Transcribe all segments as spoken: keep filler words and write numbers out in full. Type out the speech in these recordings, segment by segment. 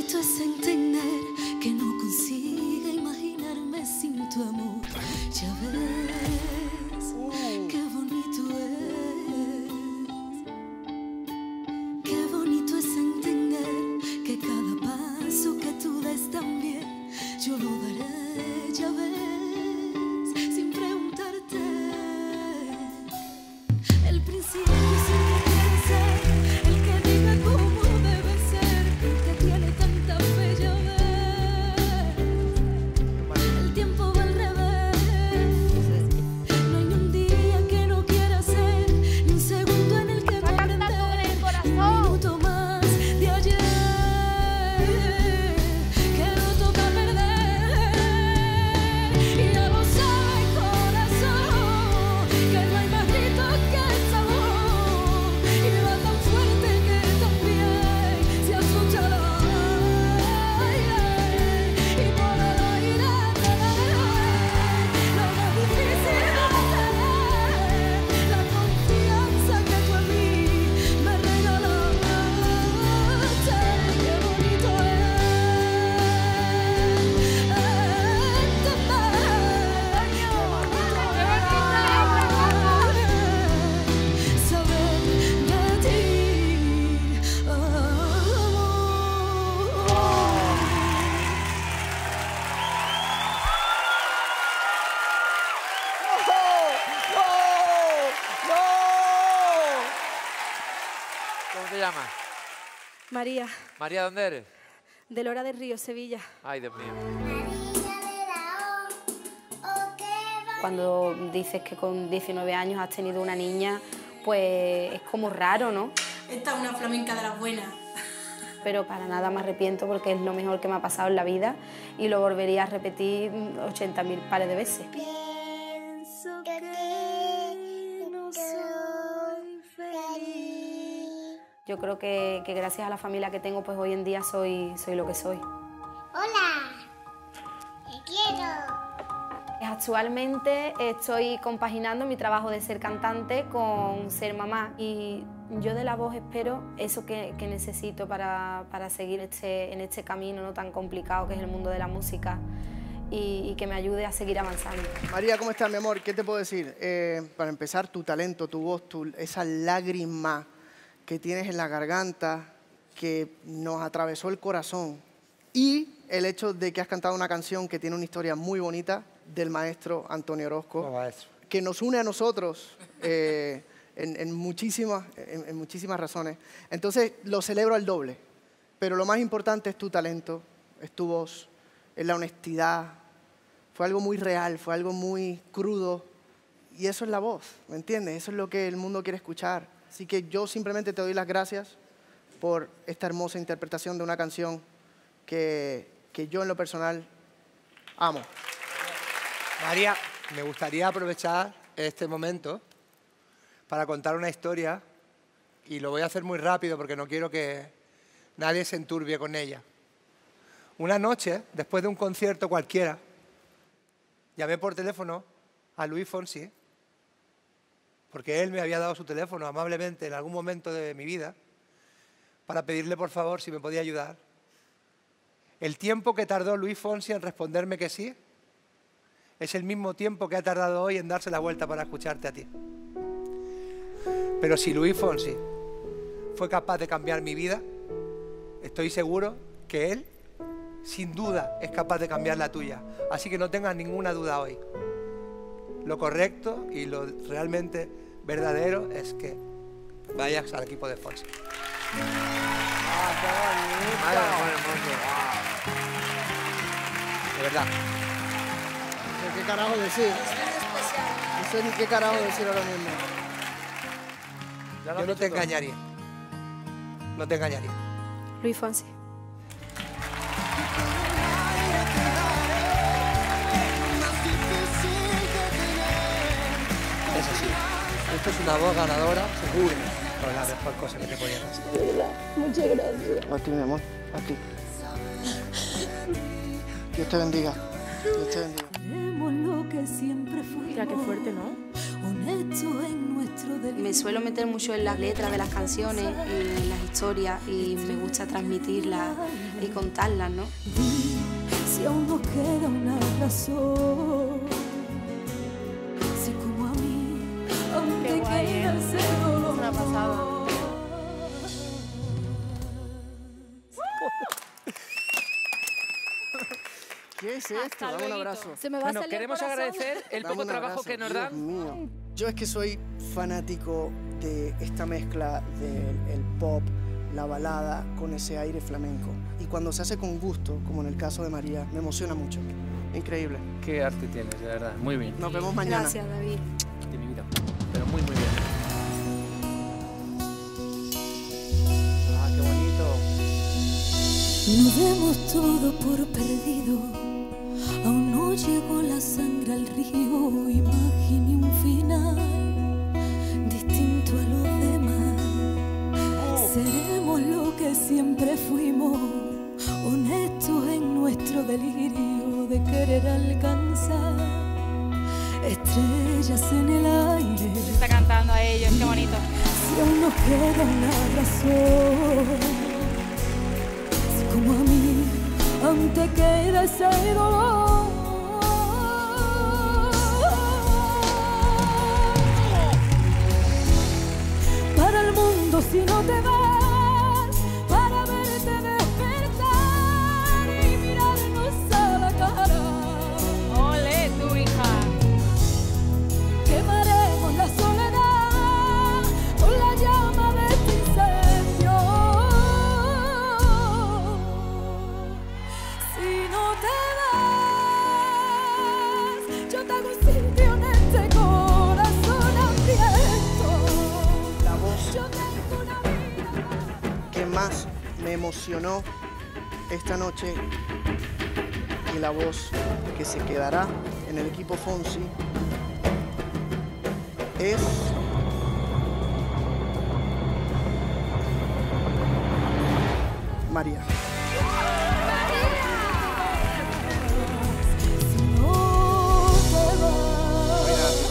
bonito es entender que no consigo imaginarme sin tu amor. Ya ves, qué bonito es. Qué bonito es entender que cada paso que tú des también yo lo daré, ya ves, sin preguntarte. El principio siempre quiere ser el que diga cómo debe ser, el que tiene tanta fe, ya ves. El tiempo va al revés. No hay ni un día que no quiera ser, ni un segundo en el que perder, ni un minuto más de ayer que no toca perder. Y ya lo sabe el corazón, que no hay más grito que el sabor, y va tan fuerte que también se escucha la aire, y por el aire lo más difícil de tener, la confianza que tú a mí me regalaste. Qué bonito es saber de ti. ¿Cómo te llamas? María, María, ¿dónde eres? de Lora del Río, Sevilla. Ay, Dios mío. Cuando dices que con diecinueve años has tenido una niña, pues es como raro, ¿no? Esta es una flamenca de las buenas. Pero para nada me arrepiento porque es lo mejor que me ha pasado en la vida y lo volvería a repetir ochenta mil pares de veces. Pienso que no soy feliz. Yo creo que, que gracias a la familia que tengo, pues hoy en día soy, soy lo que soy. Hola, te quiero. Actualmente estoy compaginando mi trabajo de ser cantante con ser mamá y yo de la voz espero eso que, que necesito para, para seguir este, en este camino no tan complicado que es el mundo de la música y, y que me ayude a seguir avanzando. María, ¿cómo estás, mi amor? ¿Qué te puedo decir? Eh, para empezar, tu talento, tu voz, tu, esa lágrima que tienes en la garganta que nos atravesó el corazón y el hecho de que has cantado una canción que tiene una historia muy bonita del maestro Antonio Orozco, Oh, maestro. que nos une a nosotros eh, en, en, muchísimas, en, en muchísimas razones. Entonces, lo celebro al doble. Pero lo más importante es tu talento, es tu voz, es la honestidad. Fue algo muy real, fue algo muy crudo. Y eso es la voz, ¿me entiendes? Eso es lo que el mundo quiere escuchar. Así que yo simplemente te doy las gracias por esta hermosa interpretación de una canción que, que yo en lo personal amo. María, me gustaría aprovechar este momento para contar una historia y lo voy a hacer muy rápido porque no quiero que nadie se enturbie con ella. Una noche, después de un concierto cualquiera, llamé por teléfono a Luis Fonsi porque él me había dado su teléfono amablemente en algún momento de mi vida para pedirle por favor si me podía ayudar. El tiempo que tardó Luis Fonsi en responderme que sí es el mismo tiempo que ha tardado hoy en darse la vuelta para escucharte a ti. Pero si Luis Fonsi fue capaz de cambiar mi vida, estoy seguro que él, sin duda, es capaz de cambiar la tuya. Así que no tengas ninguna duda hoy. Lo correcto y lo realmente verdadero es que vayas al equipo de Fonsi. ¡Ah, qué bonito! Madre, qué hermoso. De verdad. ¿Qué carajo decir? No sé ni qué carajo decir ahora mismo. Yo no te engañaría. No te engañaría. Luis Fonsi. Es así. Esto es una voz ganadora, seguro. Pero la mejor cosa que te podía hacer. De verdad, muchas gracias. A ti, mi amor, a ti. Dios te bendiga. Dios te bendiga. Seremos lo que siempre fuimos. Mira, qué fuerte, ¿no? Honestos en nuestro delirio. Me suelo meter mucho en las letras de las canciones y en las historias y me gusta transmitirlas y contarlas, ¿no? Di si aún nos queda una razón. Si como a mí aún Qué te guay, queda ¿eh? ese dolor. Es una pasada. ¿Qué es esto? Dame un abrazo. Se me va Bueno, a salir el queremos corazón. agradecer el Dame poco un trabajo abrazo, que nos Dios dan. mío. Yo es que soy fanático de esta mezcla del pop, la balada, con ese aire flamenco. Y cuando se hace con gusto, como en el caso de María, me emociona mucho. Increíble. Qué arte tienes, de verdad. Muy bien. Nos vemos mañana. Gracias, David. De mi vida. Pero muy, muy bien. Ah, qué bonito. No demos todo por perdido, aún no llegó la sangre al río. Imagine un final distinto a los demás. Seremos lo que siempre fuimos, honestos en nuestro delirio de querer alcanzar estrellas en el aire. Está cantando a ellos, qué bonito. Si aún nos queda una razón. Como a mí, aún te queda ese dolor. Para el mundo si no te vas, para verte despertar y mirarnos a la cara. Ole, tu hija. Quemaremos la soledad con la llama de este incendio. Si no te vas, yo te hago un sitio en este corazón hambriento. La voz Yo tengo una vida. que más me emocionó esta noche y la voz que se quedará en el equipo Fonsi es María. Si no te vas.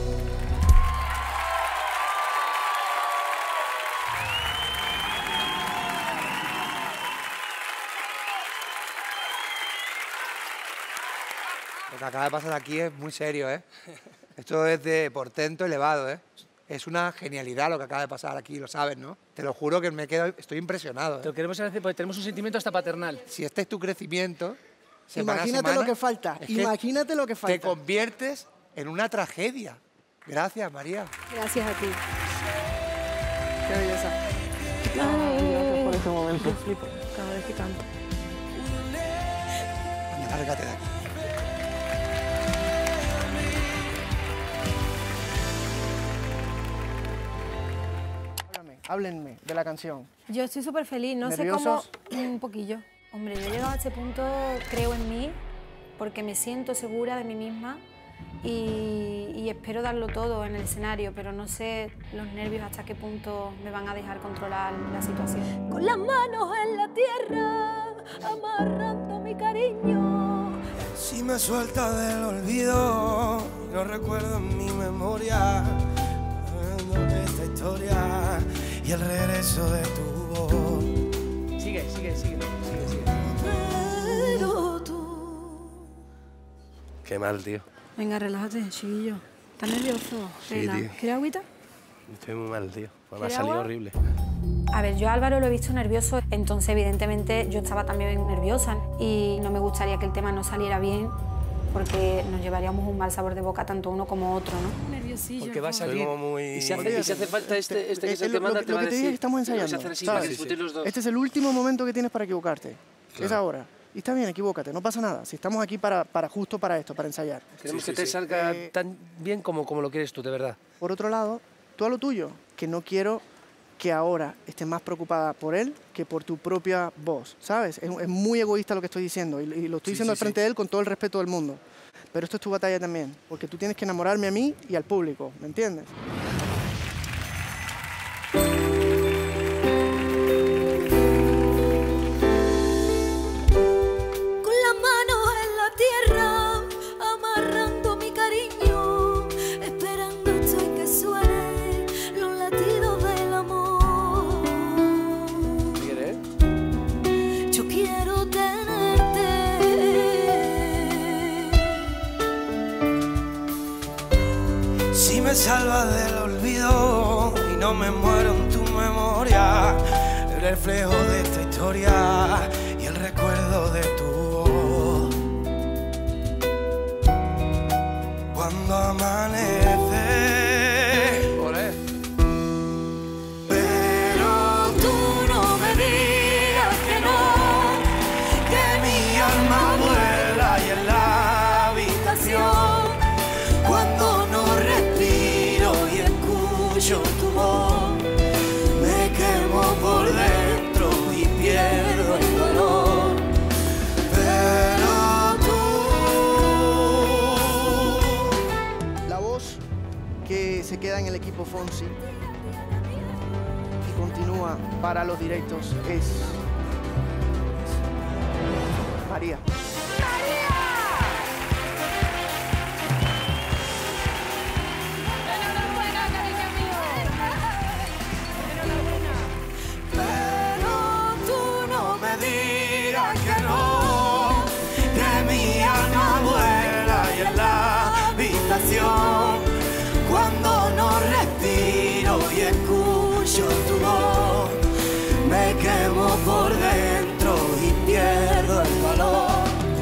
Lo que acaba de pasar aquí es muy serio, ¿eh? Esto es de portento elevado, ¿eh? Es una genialidad lo que acaba de pasar aquí, lo sabes, ¿no? Te lo juro que me quedo, estoy impresionado, Te ¿eh? lo queremos agradecer porque tenemos un sentimiento hasta paternal. Si este es tu crecimiento, semana a Imagínate semana, lo que falta. es que Imagínate lo que te falta. conviertes en una tragedia. Gracias, María. Gracias a ti. Qué belleza. Gracias por este momento. Yo flipo cada vez que canto. Anda, lárgate de aquí. Háblame, háblenme de la canción. Yo estoy súper feliz, no sé cómo... ¿Nerviosos? Un poquillo. Hombre, yo he llegado a este punto, creo en mí, porque me siento segura de mí misma y, y espero darlo todo en el escenario, pero no sé los nervios hasta qué punto me van a dejar controlar la situación. Con las manos en la tierra, amarrando mi cariño. Si me suelta del olvido, no recuerdo en mi memoria esta historia y el regreso de tu voz. Sigue, sigue, sigue, sigue, sigue. Pero tú. Qué mal, tío. Venga, relájate, chiquillo. ¿Estás nervioso? Sí, Vela. tío. ¿Quieres agüita? Estoy muy mal, tío. Me ha ¿Quieres salido agua? horrible. A ver, yo a Álvaro lo he visto nervioso, entonces evidentemente yo estaba también nerviosa y no me gustaría que el tema no saliera bien porque nos llevaríamos un mal sabor de boca tanto uno como otro, ¿no? Nerviosillo. Porque va a Estoy salir. como muy... Y si hace, y si hace falta este, este que Eh, se eh, te lo- manda, lo te va a que te dije decir. es que estamos Lo vas a ensayando, hacer así ¿sabes? para discutir los dos. Este es el último momento que tienes para equivocarte. Es ahora. Y está bien, equivócate, no pasa nada. Si estamos aquí para, para justo para esto, para ensayar. Queremos que te salga Eh, tan bien como, como lo quieres tú, de verdad. Por otro lado, tú a lo tuyo, que no quiero que ahora estés más preocupada por él que por tu propia voz, ¿sabes? Es, es muy egoísta lo que estoy diciendo y, y lo estoy Sí, diciendo sí, al frente de él con todo el respeto del mundo. Pero esto es tu batalla también, porque tú tienes que enamorarme a mí y al público, ¿me entiendes? Con las manos en la tierra, me salva del olvido y no me muero en tu memoria. El reflejo de esta historia y el recuerdo de tu voz. Cuando amanece, pero tú no me digas que no, que mi alma vuela y en la habitación, cuando no respiro y escucho tu voz, me quemo por dentro y pierdo el dolor. Pero tú, La voz que se queda en el equipo Fonsi y continúa para los directos es María. pero tú no me digas que no, que mi alma vuela y en la habitación, cuando no respiro y escucho tu voz, me quemo por dentro y pierdo el valor.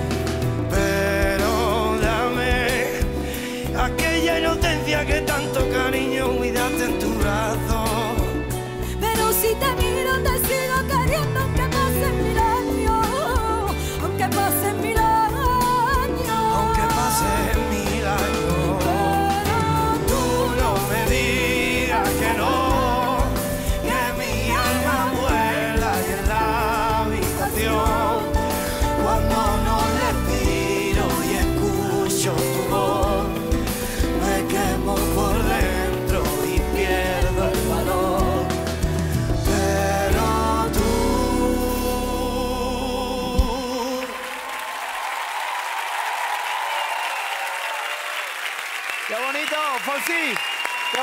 Pero dame aquella inocencia que tanto cariño cuidaste en tu brazo. Pero si te miro te sigo queriendo aunque pasen mil años, aunque pasen mil años, Aunque pasen mil años, tú no me digas que no, que mi alma vuela y en la habitación, cuando no respiro y escucho tu voz, me quemo por dentro y pierdo el valor. Pero tú, ¡Qué bonito, Fonsi! ¡Qué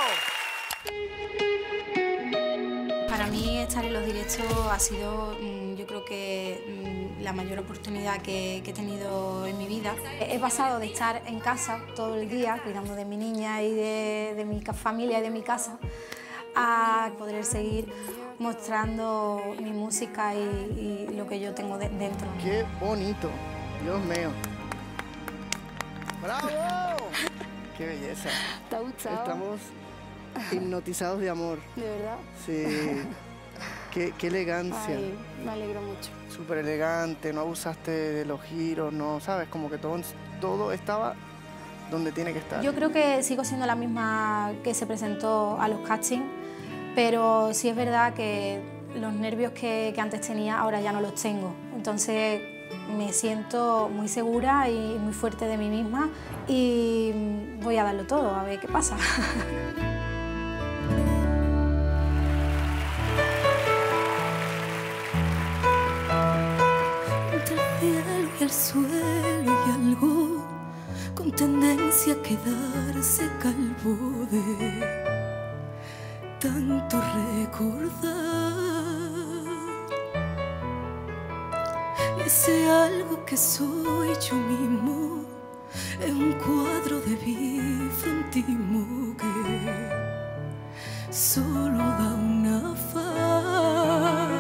bonito! Para mí estar en los directos ha sido, mm, yo creo que mm, la mayor oportunidad que, que he tenido en mi vida. He pasado de estar en casa todo el día cuidando de mi niña y de, de mi ca- familia y de mi casa a poder seguir mostrando mi música y, y lo que yo tengo de- dentro. ¡Qué bonito! Dios mío. ¡Bravo! ¡Qué belleza! ¿Te ha gustado? Estamos hipnotizados de amor. ¿De verdad? Sí. Qué, qué elegancia. Ay, me alegro mucho. Súper elegante, no abusaste de los giros, no, ¿sabes? Como que todo, todo estaba donde tiene que estar. Yo creo que sigo siendo la misma que se presentó a los castings, pero sí es verdad que los nervios que, que antes tenía ahora ya no los tengo. Entonces me siento muy segura y muy fuerte de mí misma y voy a darlo todo, a ver qué pasa. entre el cielo y el suelo y algo con tendencia a quedarse calvo de tanto recordar. Ese algo que soy yo mismo es un cuadro de bifrontismo que solo da una faz.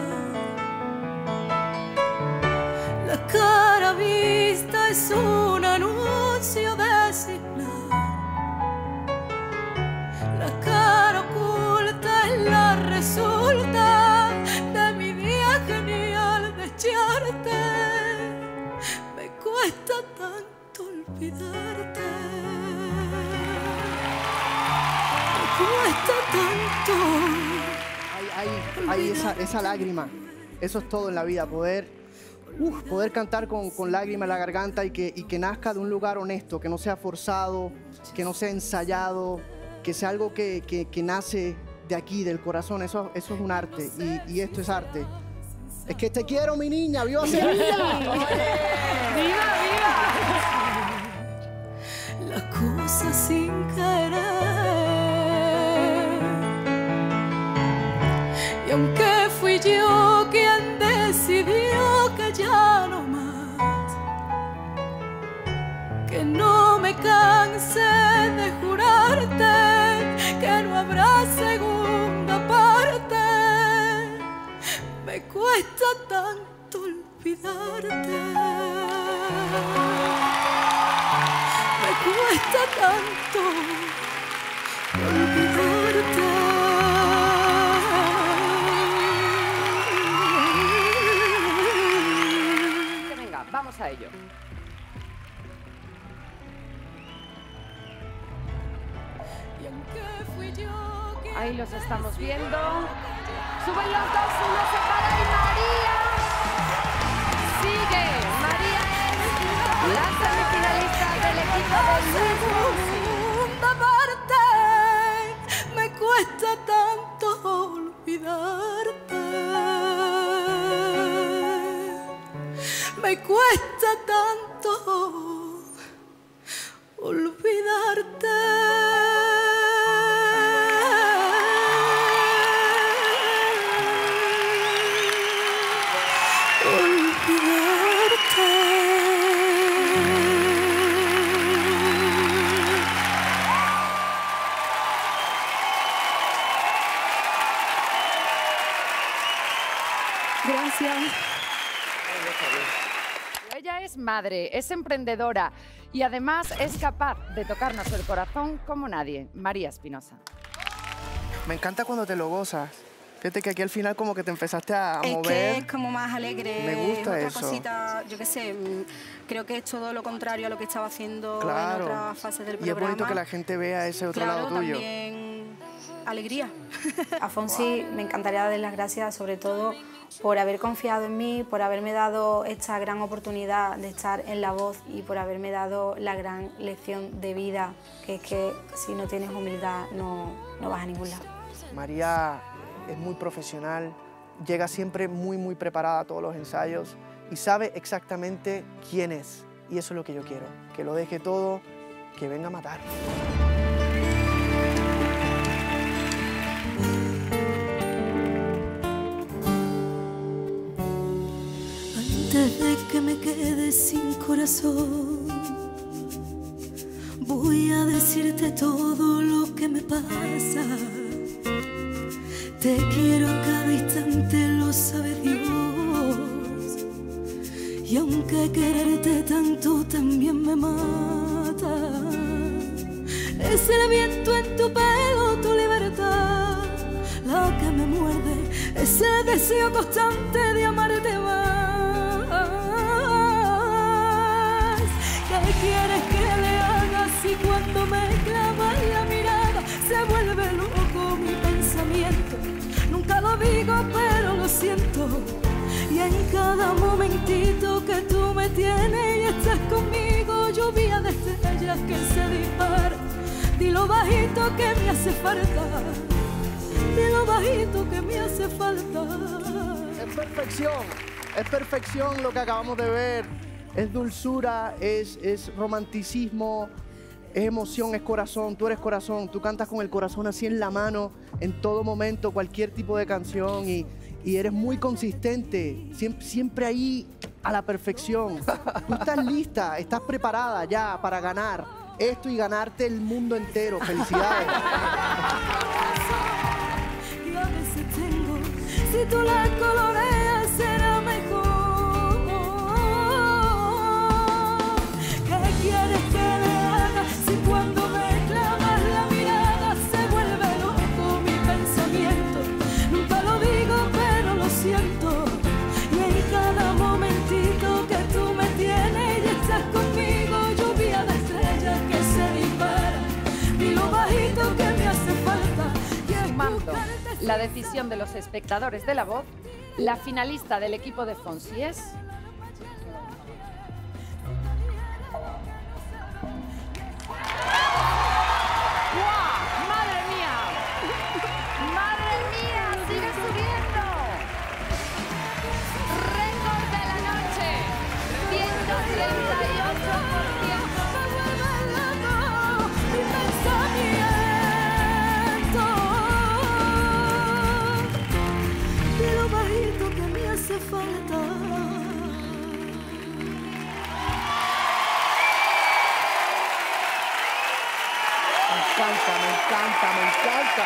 La cara vista es un anuncio de siglar. La cara oculta es la resulta de mi día genial de echarte. Me cuesta tanto olvidarte. Me cuesta tanto. Hay, hay, hay esa, esa lágrima, eso es todo en la vida, poder, uf, poder cantar con, con lágrima en la garganta y que, y que nazca de un lugar honesto, que no sea forzado, que no sea ensayado, que sea algo que, que, que nace de aquí, del corazón, eso, eso es un arte y, y esto es arte. Es que te quiero, mi niña, ¡viva Sevilla! ¡Viva, viva! La cosa sin querer. Y aunque fui yo quien decidió que ya no más, que no me canse de jurar parte, que no habrá segunda parte. Me cuesta tanto olvidarte. Me cuesta tanto olvidarte. Venga, vamos a ello. Ahí los estamos viendo. Suben los dos, uno se para y María sigue. María es la semifinalista del equipo de Luis Fonsi. Segunda parte, me cuesta tanto olvidarte. Me cuesta tanto olvidarte. Gracias. Ella es madre, es emprendedora y además es capaz de tocarnos el corazón como nadie. María Espinosa. Me encanta cuando te lo gozas. Fíjate que aquí al final como que te empezaste a Es mover. que es como más alegre. Me gusta es otra eso. cosita, yo qué sé, mm, creo que es todo lo contrario a lo que estaba haciendo Claro. en otras fases del Y es programa. bonito que la gente vea ese otro Claro, lado tuyo. también alegría. A Fonsi me encantaría darle las gracias sobre todo por haber confiado en mí, por haberme dado esta gran oportunidad de estar en La Voz y por haberme dado la gran lección de vida, que es que si no tienes humildad no, no vas a ningún lado. María es muy profesional, llega siempre muy, muy preparada a todos los ensayos y sabe exactamente quién es. Y eso es lo que yo quiero, que lo deje todo, que venga a matar. Antes de que me quede sin corazón, voy a decirte todo lo que me pasa. Te quiero a cada instante, lo sabe Dios. Y aunque quererte tanto también me mata, es el viento en tu pelo, tu libertad, la que me muerde, es el deseo constante de amarte más. ¿Qué quieres que le haga si cuando me clavas la mirada se vuelve loco mi pensamiento? Nunca lo digo pero lo siento, y en cada momentito que tú me tienes y estás conmigo, lluvia de estrellas que se dispara. Dilo bajito que me hace falta, dilo bajito que me hace falta. Es perfección, es perfección lo que acabamos de ver. Es dulzura, es, es romanticismo, es emoción, es corazón. Tú eres corazón, tú cantas con el corazón así en la mano en todo momento, cualquier tipo de canción y, y eres muy consistente, siempre, siempre ahí a la perfección. Tú estás lista, estás preparada ya para ganar esto y ganarte el mundo entero. Felicidades. Y a veces tengo, si tú la coloreas será mejor. ¿Qué quieres que le haga si cuando me clavas la mirada se vuelve loco mi pensamiento? Nunca lo digo pero lo siento, y en cada momentito que tú me tienes y estás conmigo, lluvia de estrellas que se dispara. Dilo bajito que me hace falta. Sumando la decisión de los espectadores de La Voz, la finalista del equipo de Fonsi es... ¡Guau! ¡Madre mía! ¡Madre mía! ¡Sigue subiendo! Récord de la noche. ciento treinta y ocho por ciento. Mi pensamiento, dilo bajito que me hace falta. encanta, me encanta, me encanta.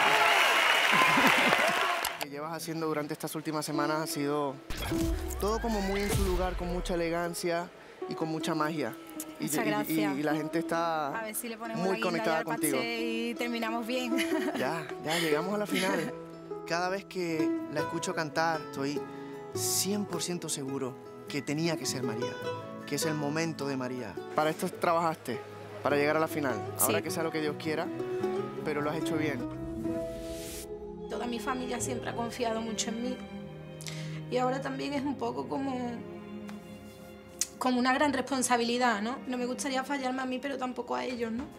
Lo que llevas haciendo durante estas últimas semanas ha sido todo como muy en su lugar, con mucha elegancia y con mucha magia. Y, Muchas y- gracias. y- y la gente está A ver si le ponemos muy la guinda ya conectada al contigo. parche y terminamos bien. Ya, ya llegamos a la final. Cada vez que la escucho cantar, estoy cien por ciento seguro que tenía que ser María, que es el momento de María. Para esto trabajaste, para llegar a la final. Ahora Sí. que sea lo que Dios quiera, pero lo has hecho bien. Toda mi familia siempre ha confiado mucho en mí. Y ahora también es un poco como, como una gran responsabilidad, ¿no? No me gustaría fallarme a mí, pero tampoco a ellos, ¿no?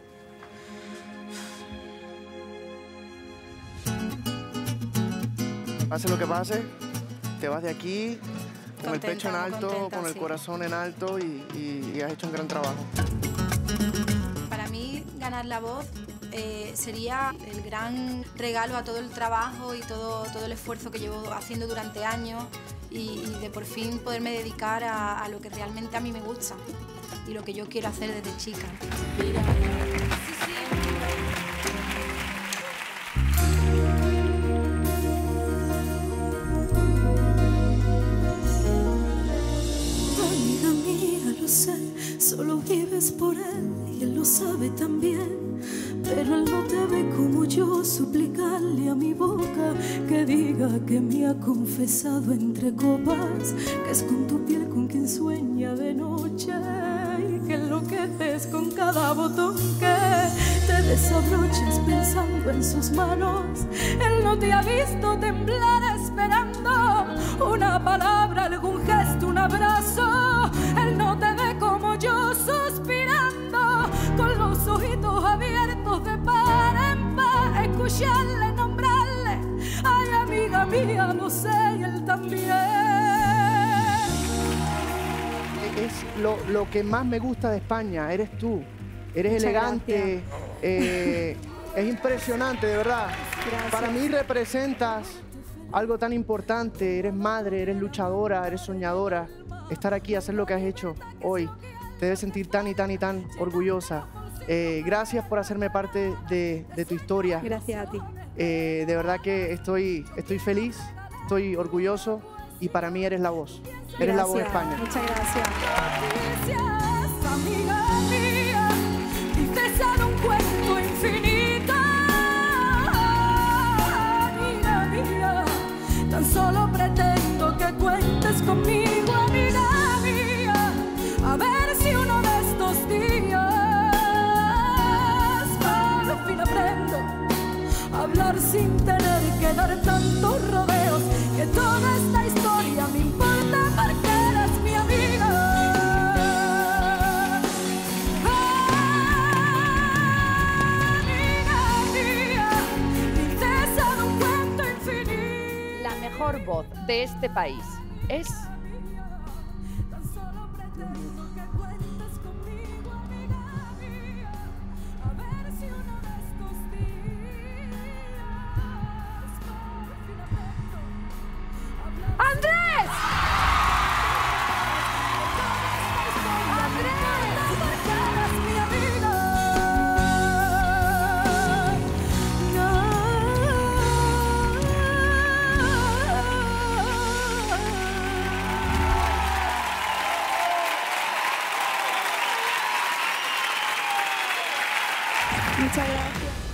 Pase lo que pase, te vas de aquí con el Contenta, pecho en muy alto, contenta, con el sí. corazón en alto y, y- y has hecho un gran trabajo. Para mí, ganar La Voz eh, sería el gran regalo a todo el trabajo y todo, todo el esfuerzo que llevo haciendo durante años y, y de por fin poderme dedicar a, a lo que realmente a mí me gusta y lo que yo quiero hacer desde chica. Amiga mía, lo sé, solo vives por él y él lo sabe también. Pero él no te ve como yo, suplicarle a mi boca que diga que me ha confesado entre copas que es con tu piel con quien sueña de noche y que enloqueces con cada botón que te desabroches pensando en sus manos. Él no te ha visto temblar esperando una palabra, algún gesto, un abrazo. Él no te ve como yo suspirando con los ojitos abiertos de par en par, escucharle, nombrarle. Ay, amiga mía, lo sé y él también. Es lo, lo que más me gusta de España, eres tú. Eres Muchas elegante, eh, es impresionante, de verdad. Gracias. Para mí representas algo tan importante, eres madre, eres luchadora, eres soñadora. Estar aquí, hacer lo que has hecho hoy, te debes sentir tan y tan y tan orgullosa. Eh, gracias por hacerme parte de, de tu historia. Gracias a ti. Eh, de verdad que estoy, estoy feliz, estoy orgulloso y para mí eres la voz. Eres la voz de España. Muchas gracias. Noticias, amiga mía, princesa de un cuento infinito. Amiga mía, tan solo pretendo que cuentes conmigo, amiga mía. A ver si uno de estos días por fin aprendo a hablar sin tener que dar tantos rodeos, que toda esta historia me importa porque eres mi amiga. Amiga mía, princesa de un cuento infinito. La mejor voz de este país es... Tan solo pretendo que cuentes conmigo, amiga mía. A ver si uno de estos días por fin aprendo a hablar. ¡Andrés! Muchas gracias.